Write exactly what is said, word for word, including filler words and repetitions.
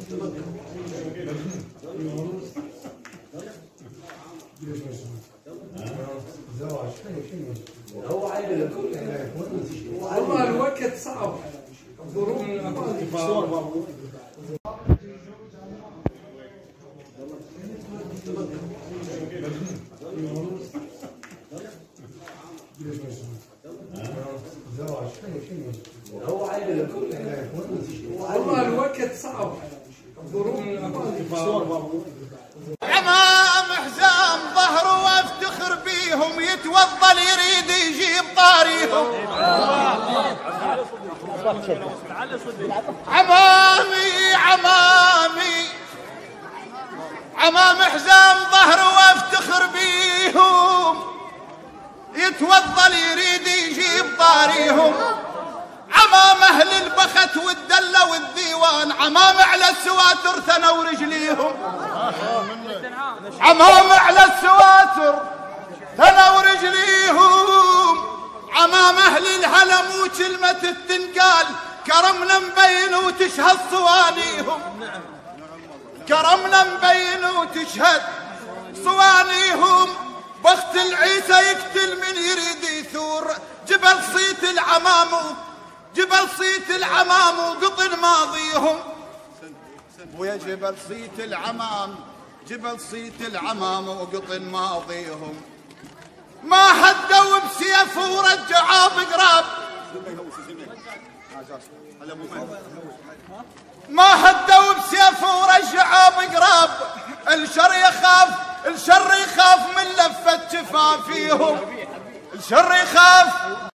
هو عيل والله الوقت صعب، الظروف هو عيل والله الوقت صعب، الظروف عمام حزام ظهره وافتخر بيهم، يتوضل يريد يجيب طاريهم. عمامي عمامي عمام حزام ظهره وافتخر بيهم، يتوضل يريد يجيب طاريهم. عمام اهل البخت والدله والديوان، عمام على السواتر ثنوا رجليهم. عمام على السواتر ثنوا رجليهم. عمام اهل الهلم وكلمه التنقال، كرمنا مبين وتشهد صوانيهم. كرمنا مبين وتشهد صوانيهم. بخت العيسى يقتل من يريد يثور، جبل صيت العمام جبل صيت العمام وقطن ماضيهم. ويا جبل صيت العمام جبل صيت العمام وقطن ماضيهم. ما هدوا بسيف ورجعوا بقراب، ما هدوا بسيف ورجعوا بقراب. الشر يخاف الشر يخاف من لفة شفافيهم. الشر يخاف